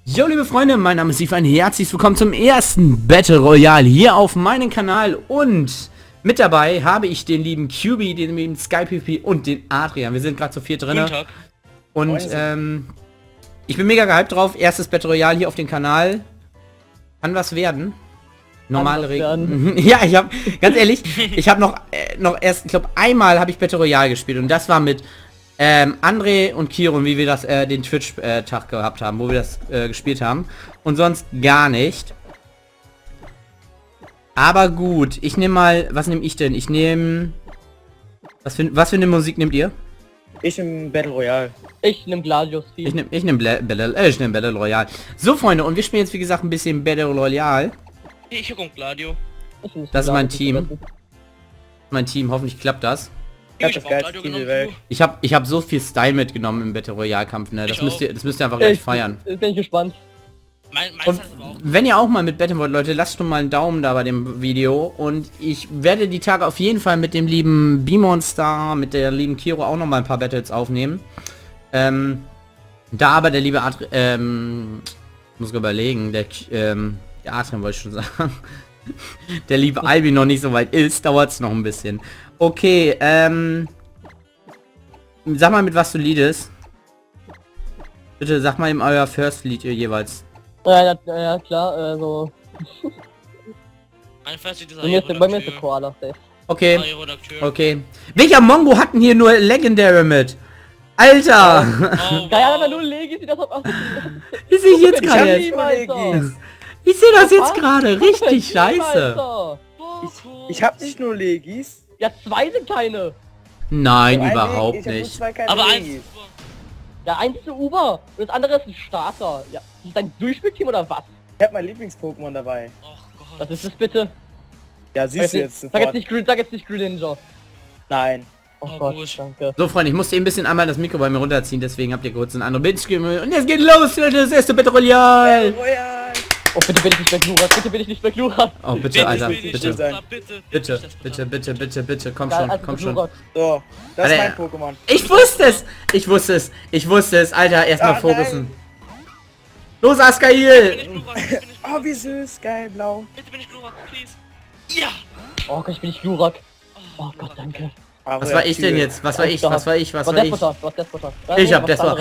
Jo liebe Freunde, mein Name ist Steve, ein herzlich willkommen zum ersten Battle Royale hier auf meinem Kanal und mit dabei habe ich den lieben QB, den lieben SkyPP und den Adrian. Wir sind gerade zu viert drin. Und ich bin mega gehypt drauf. Erstes Battle Royale hier auf dem Kanal. Kann was werden. Normale Regeln. Ja, ich habe, ganz ehrlich, ich habe noch erst, ich glaube einmal habe ich Battle Royale gespielt und das war mit André und Kiron, wie wir das den Twitch-Tag gehabt haben, wo wir das gespielt haben. Und sonst gar nicht. Aber gut, ich nehme mal, was nehme ich denn? Ich nehme... Was für eine Musik nehmt ihr? Ich nehme Battle Royale. Ich nehme Gladius. Ich nehme Battle Royale. So Freunde, und wir spielen jetzt wie gesagt ein bisschen Battle Royale. Ich gucke Gladio. Das ist mein Team. Mein Team, hoffentlich klappt das. Ich hab so viel Style mitgenommen im Battle Royale Kampf, ne? Das müsst ihr einfach gleich feiern. Bin ich gespannt. Und wenn ihr auch mal mit Battle wollt, Leute, lasst schon mal einen Daumen da bei dem Video und ich werde die Tage auf jeden Fall mit dem lieben B-Monster, mit der lieben Kiro auch noch mal ein paar Battles aufnehmen. Da aber der liebe muss überlegen, der Adrian wollte ich schon sagen. Der liebe Albi noch nicht so weit ist, dauert es noch ein bisschen. Okay, sag mal, mit was du liedest. Bitte sag mal eben euer First Lied ihr jeweils. Ja, klar, also... Ein First Lied ist bei mir ist der Koala. Okay, okay. Welcher Mongo hatten hier nur Legendary mit? Alter! Ja, aber nur Legis, die das auf... Wie sehe ich jetzt gerade? Ich sehe das jetzt gerade, richtig scheiße. Ich hab nicht nur Legis. Ja, zwei sind keine. Nein, überhaupt nicht. Aber eins. Ja, eins ist ein Uber und das andere ist ein Starter. Ja, ist das dein Durchspielteam oder was? Ich hab mein Lieblings-Pokémon dabei. Oh Gott. Was ist das bitte? Ja, siehst du jetzt Sag sofort. jetzt nicht Greninja. Nein. Oh Oh, Gott, gut. danke. So Freunde, ich musste eben ein bisschen einmal das Mikro bei mir runterziehen, deswegen habt ihr kurz ein anderes Bildschirm. Und jetzt geht los, Leute, das erste Battle Royale. Royale. Oh, bitte bin ich nicht mehr Glurak, bitte bin ich nicht mehr Glurak. Oh, bitte, Alter, bitte. Bitte. Bitte, komm schon, komm schon. So, das Alter, ist mein Pokémon. Ich wusste es, Alter, erstmal fokussen. Los, Askail! Oh, wie süß, geil, blau. Bitte bin ich Glurak, please. Ja! Oh Gott, ich bin nicht Glurak. Oh Gott, danke. Was war ich denn jetzt? Was war ich? Du hast Despotar. Ich hab Despotar.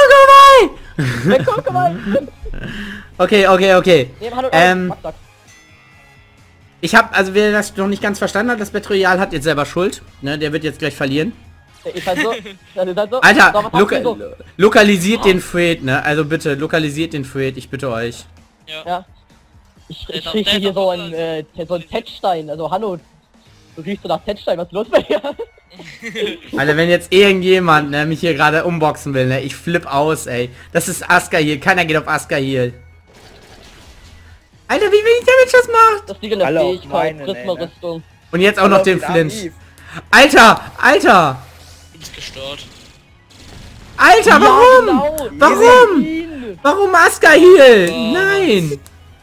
Komm mal! Okay. Nee, hallo, Max. Ich hab, also wer das noch nicht ganz verstanden hat, das Battle Royale hat jetzt selber Schuld. Ne, der wird jetzt gleich verlieren. Ist halt so. Alter, So, was hast du so? lokalisiert den Fred, ne? Also bitte, lokalisiert den Fred, ich bitte euch. Ja. Ich rieche hier so ein Tettstein, also Hanno. Du riechst so nach Tettstein, was ist los bei dir? Alter, wenn jetzt irgendjemand, ne, mich hier gerade unboxen will, ne, ich flipp aus, ey. Das ist Askail, keiner geht auf Askail. Alter, wie wenig Damage das macht! Das liegt in der Alle auf Fähigkeit, meine, Prisma-Rüstung. Und jetzt auch noch den Auf Flinch. Aviv. Alter! Du bist gestört. Alter, warum? Ja, genau. Warum? Ihn. Warum Askail? Oh. Nein!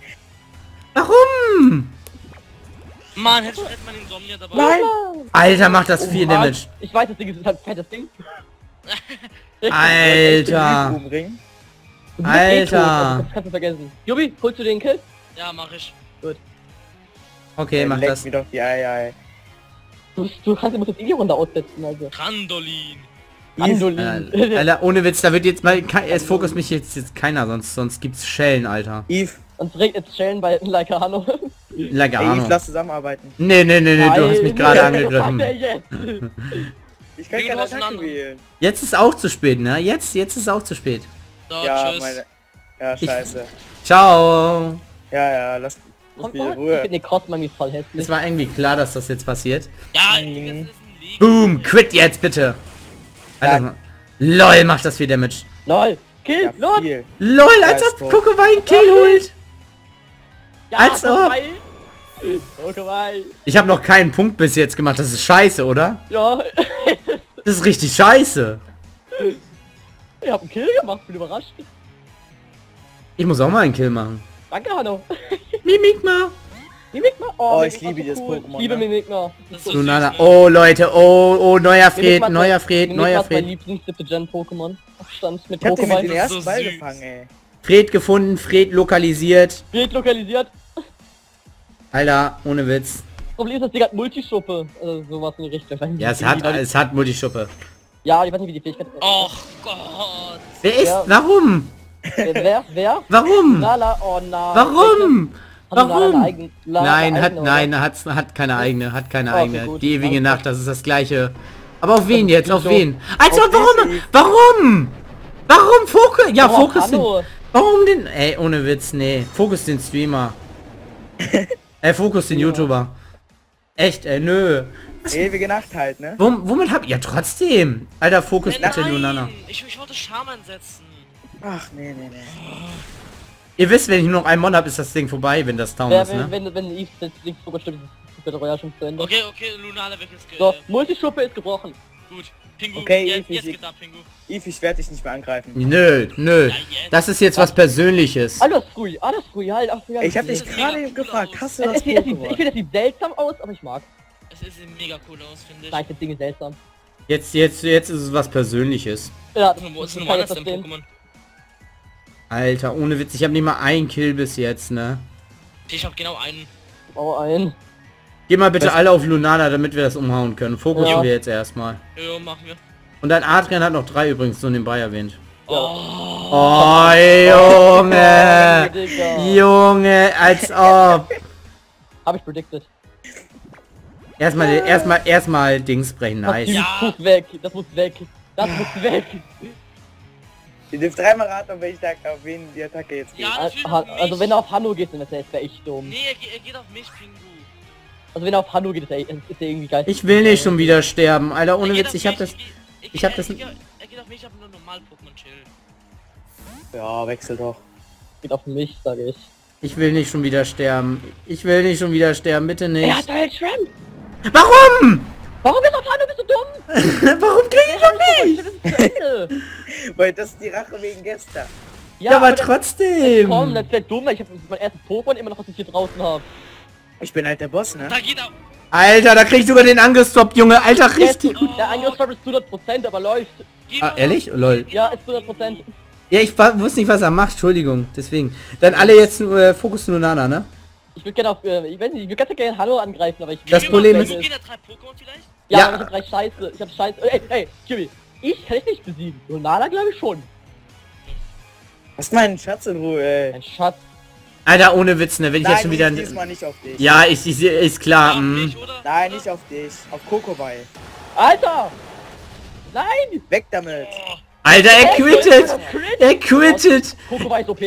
Warum? Mann, hätte man den Somnia dabei. Nein. Alter, macht das viel Damage. Ich weiß, das Ding ist halt ein fettes Ding. Alter. Umringen. Du bist eh tot, Alter. also das kannst du vergessen. Jubi, holst du den Kill? Ja, mach ich. Okay, mach Leck das. mir doch die Eier. Du kannst immer das in die Runde aussetzen, also. Randolin. Andolin. Alter, ohne Witz, da wird jetzt mal, es fokussiert mich jetzt keiner, sonst gibt's Schellen, Alter. Eve, Sonst regnet es Schellen bei Laikano. Like ey, Eve, Ahnung. lass zusammenarbeiten. Nee, du hast mich gerade angegriffen. Ich kann Geh keine du Attacke auseinander. wählen. Jetzt ist auch zu spät, ne? Jetzt ist auch zu spät. So, Ja, tschüss. meine... Ja, scheiße. Ciao. Ja, lass Und mich in ich Ruhe. finde den Crossmami voll hässlich. Es war irgendwie klar, dass das jetzt passiert. Ja, das ist ein Lied. Boom, quit jetzt bitte. Alter, LOL, macht das viel Damage. LOL! Kill! Ja, LOL! viel. LOL, als Ja, ob ist tot. Kokowai einen Kill holt. Ja, Als ob. Pokéball! Ich habe noch keinen Punkt bis jetzt gemacht. Das ist scheiße, oder? Ja, Das ist richtig scheiße. ich hab einen Kill gemacht, bin überrascht. Ich muss auch mal einen Kill machen. Danke, Hanno. Mimikma. Mimikma? Oh, ich Mimikma liebe ist dieses so cool. Pokémon, Ich liebe ne? Mimikma. Das ist so Du süß, Nana. ne? Oh Leute, oh, neuer Fred, Mimikma neuer ist Fred, mein neuer Fred. Lieblings-7. Gen-Pokémon. Abstand mit Ich hab den mit Pokéball. den Das ist ersten so Ball süß. gefangen, ey. Fred gefunden, Fred lokalisiert. Fred lokalisiert. Alter, ohne Witz. Problem ist, das Ding hat Multischuppe. Also sowas in die Richtung. Ich weiß nicht, Ja, es hat Multischuppe. Ja, ich weiß nicht, wie die Fähigkeit ist. Och Gott. Wer ist? Ja. Warum? Wer? Warum? Lala, oh nein. Warum? Hat Lala Warum? eine eigene- Lala Nein, eine eigene, oder? hat keine eigene, Okay, eigene. gut. Die ewige Alles Nacht, das ist das gleiche. Aber auf wen jetzt? Auf so. wen? Also Auf warum? dich. Warum? Warum Fokus? Ja, Oh, Fokus den. hallo. Warum den? Ey, ohne Witz, nee. Fokus den Streamer. Fokus den YouTuber. Echt, nö. Ewige Nacht halt, ne? Womit hab ich? Ja, trotzdem. Alter, Fokus bitte, Lunana. Ich wollte Schaman setzen. Ach, nee. Ihr wisst, wenn ich nur noch einen Mod habe, ist das Ding vorbei, wenn das Town ist, ne? Wenn Eve jetzt links Fokus stimmt, ist das Battle Royale schon zu Ende. Okay, Lunala wird jetzt So, Multischuppe ist gebrochen. Gut. Pingu, Okay, jetzt ich- geht ab, Pingu. Eve, ich werde dich nicht mehr angreifen. Nö. jetzt. Das ist jetzt was Persönliches. Alles früh, halt, ach, früh. Ich habe dich sieht gerade mega eben cool gefragt, aus. hast du ich das finde, Pokémon? das sieht seltsam aus, aber ich mag. Es sieht mega cool aus, finde ich. Nein, ich finde Dinge seltsam. Jetzt ist es was Persönliches. Ja, Wo ist kann denn ich das denn verstehen. Pokémon? Alter, ohne Witz, ich habe nicht mal einen Kill bis jetzt, ne? Ich habe genau einen. Oh, ein. Geh mal bitte alle auf Lunana, damit wir das umhauen können. Fokus Ja. wir jetzt erstmal. Ja, machen wir. Und dein Adrian hat noch 3 übrigens so nebenbei erwähnt. Oh, Oh, Junge! Digga. Junge, als ob. Hab ich predicted. Erstmal Dings brechen, nice. Das Ja. muss weg, das muss weg. Das muss weg. Ihr dürft dreimal raten, auf wen die Attacke jetzt geht. Ja, natürlich auf mich. Also wenn er auf Hanno geht, dann ist er echt dumm. Nee, er geht auf mich, Pingu. Also wenn er auf Hanno geht, ist er irgendwie geil. Ich will nicht schon wieder sterben, Alter, ohne Er geht Witz, auf ich hab mich, das... er- ich hab das- Er geht auf mich, ich hab nur normal Pokémon Chill. Ja, wechsel doch. Geht auf mich, sage ich. Ich will nicht schon wieder sterben. Ich will nicht schon wieder sterben, bitte Er nicht. hat halt Shrimp! Warum? Warum bist du auf Hanno? Bist du dumm? Warum krieg ich doch nicht? Das ist zu Ende. Weil das ist die Rache wegen gestern. Ja, aber das- trotzdem. Komm, das wäre dumm, weil ich hab mein erstes Pokémon immer noch, was ich hier draußen habe. Ich bin halt der Boss, ne? Da geht er. Alter, da krieg ich sogar den angestoppt, Junge. Alter, richtig gut. Der Angriffsstopp ist zu 100%, aber läuft. Geh Ah, mal ehrlich? Lol. Ja, ist zu 100%. Ja, ich wusste nicht, was er macht. Entschuldigung. Deswegen. Dann alle jetzt Fokus Lunana, ne? Ich würde gerne auf, ich weiß nicht, ich würde ganz gerne Hanno angreifen, aber ich... Das Geh mal, Problem Pingu, ist- gehen da 3 Pokémon vielleicht? Ja, Ja. aber ich hab 3 Scheiße. Ich hab Scheiße. Ey, Kiwi. Ich kann dich nicht besiegen. Lunala glaube ich schon. Lass meinen Schatz in Ruhe, ey. Ein Schatz. Alter, ohne Witz, ne? Wenn ich jetzt schon wieder... diesmal nicht auf dich. Ja, ist klar. Auf mm. mich, oder? Nein, nicht auf dich. Auf Kokoball. Alter! Nein! Weg damit. Oh, Alter, er quittet. Er quittet. Coco war OP.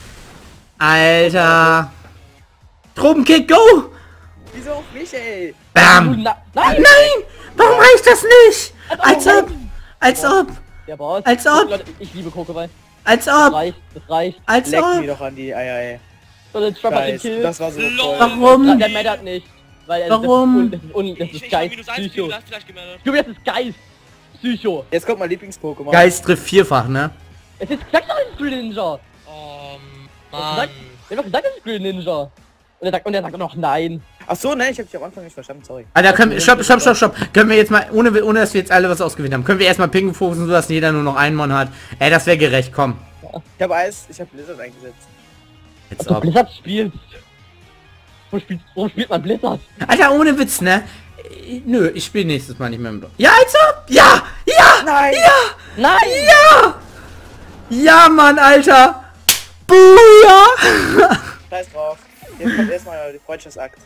Alter. Drogenkick, go. Wieso auf mich, ey? Bam. Nein! Nein, warum reicht das nicht? Als ob. Als ob. Der Boss. Als ob. Leute, ich liebe Kokoball. Als Das ob. reicht, das reicht. Als Leck mir ob. doch an die Eier, ey. So, den Trapper den Scheiße, Kill. das war so Lol. voll. Warum? Der mattert nicht. Weil Warum? Das ist ich Geist. minus 1, Psycho. Pingu, da hast du vielleicht gemeldet. Du, das ist Geist. Psycho. Jetzt kommt mein Lieblings-Pokémon. Geist trifft vierfach, ne? Es ist gesagt, das ist Green Ninja. Oh, Er Mann. hat doch gesagt, das ist Green Ninja. Und er sagt noch nein. Ach so, ne, ich hab dich am Anfang nicht verstanden, sorry. Alter, stopp. Können wir jetzt mal, ohne dass wir jetzt alle was ausgewählt haben, können wir erstmal Pingu fokussen, sodass jeder nur noch einen Mann hat? Ey, das wäre gerecht, komm. Ich hab Eis, ich hab Blizzard eingesetzt. Jetzt Du ab. Blizzard spielst. Warum spielt man Blizzard? Alter, ohne Witz, ne? Nö, ich spiele nächstes Mal nicht mehr mit. Ja, als ob! Ja! Ja! Nein! Nein! Ja! Ja, Mann, Alter! Buja! Scheiß drauf. Jetzt kommt erstmal der Freundschaftsakt.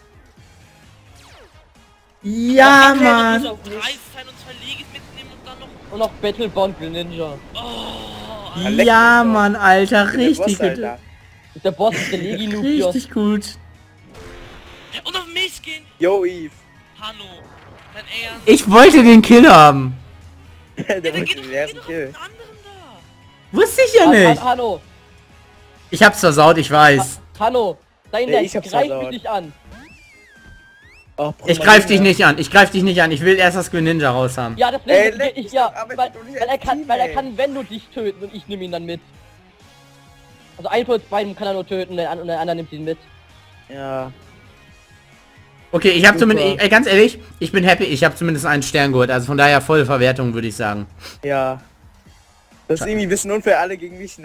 Ja, Du Mann! musst auf 3 sein und 2 Legis mitnehmen und dann noch... Und noch Battlebond Green Ninja. Oh, Leck Ja, mich doch. Mann, Alter, Der richtig Boss, Alter. gut. Ist der Boss, ist der Legi-Noob hier. Richtig gut. und auf mich gehen. Yo, Eve. Hanno. Dein Ernst. Ich wollte den Kill haben. Der Ja, dann wollte geh doch, den geh ersten doch auf Kill. den anderen da. Wusste ich ja nicht. Hanno, Ich hab's versaut, ich weiß. Hanno, sei Nee, nett, ich hab's greif versaut. mich nicht an. Oh, Ich greif dich nicht an. Ich greif dich nicht an. Ich will erst das Green Ninja raus haben. Ja, das Ey, will leck ich, mich ja, doch, aber weil, doch nicht weil, er als kann, Team, weil er ey. kann, wenn du dich töten und ich nehme ihn dann mit. Also einen von uns beiden kann er nur töten und der andere nimmt ihn mit. Ja. Okay, ich habe Super. zumindest, ganz ehrlich, ich bin happy, ich habe zumindest einen Stern geholt. Also von daher volle Verwertung, würde ich sagen. Ja. Das ist irgendwie ein bisschen unfair, alle gegen mich, ne?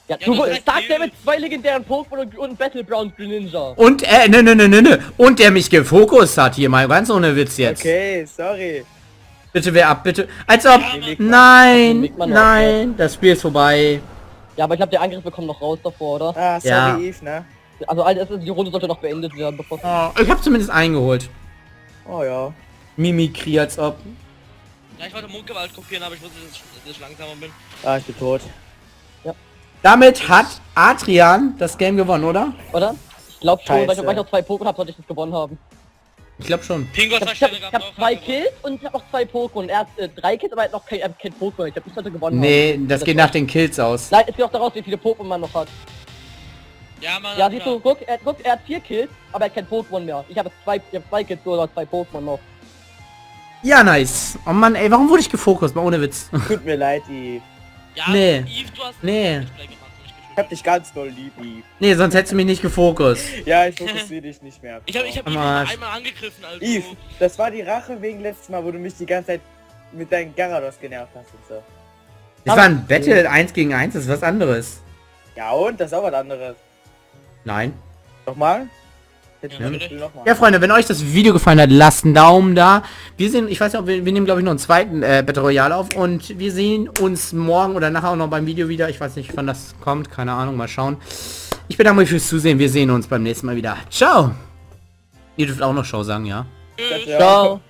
Ja, Ja, du das heißt sagst ja Hill. mit 2 legendären Pokémon und Battleground Greninja. Und, ne. Und der mich gefokust hat hier mal, ganz ohne Witz jetzt. Okay, sorry. Bitte, wer ab, bitte. Als ob... Ja, Mann. Nein, Leg mal noch, nein, das Spiel ist vorbei. Ja, aber ich glaube, der Angriff bekommt noch raus davor, oder? Ah, sorry, Ja. Eve, ne? Also, die Runde sollte noch beendet werden, bevor... Oh, ich habe zumindest eingeholt. Oh ja. Mimikry, als ob. Ja, ich wollte Mondgewalt kopieren, aber ich wusste, dass ich langsamer bin. Ah, ich bin tot. Damit hat Adrian das Game gewonnen, oder? Oder? Ich glaube schon, weil ich Scheiße. noch 2 Pokémon habe, sollte ich das gewonnen haben. Ich glaube schon. Pingo hat Ich hab Sterne gehabt. 2 Kills und ich habe noch 2 Pokémon. Er hat 3 Kills, aber er hat noch kein Pokémon. Ich glaube, ich sollte gewonnen Nee, haben. das geht nach den Kills aus. Nein, es geht auch daraus, wie viele Pokémon man noch hat. Ja, Mann. Ja, siehst du, guck, er hat 4 Kills, aber er hat kein Pokémon mehr. Ich habe 2 Kills oder 2 Pokémon noch. Ja, nice. Oh Mann, ey, warum wurde ich gefokust? Mal ohne Witz. Tut mir leid, Eve. Ja, Nee. Eve, du hast Nee. Display gemacht, nicht Ich hab dich ganz doll lieb, Eve. Nee, sonst hättest du mich nicht gefokust. Ja, ich fokussiere dich nicht mehr. Ich hab Eve Am nur Arsch. einmal angegriffen, also... Eve, das war die Rache wegen letztes Mal, wo du mich die ganze Zeit mit deinen Garados genervt hast und so. Das war ein Battle 1 gegen 1, das ist was anderes. Ja und? Das ist auch was anderes. Nein. Nochmal? Ja, bitte. Nochmal. Ja, Freunde, wenn euch das Video gefallen hat, lasst einen Daumen da. Wir sehen, ich weiß nicht, ob wir nehmen, glaube ich, noch einen zweiten Battle Royale auf. Und wir sehen uns morgen oder nachher auch noch beim Video wieder. Ich weiß nicht, wann das kommt. Keine Ahnung, mal schauen. Ich bedanke mich fürs Zusehen. Wir sehen uns beim nächsten Mal wieder. Ciao. Ihr dürft auch noch Ciao sagen, ja? Tschüss. Ja. Ciao.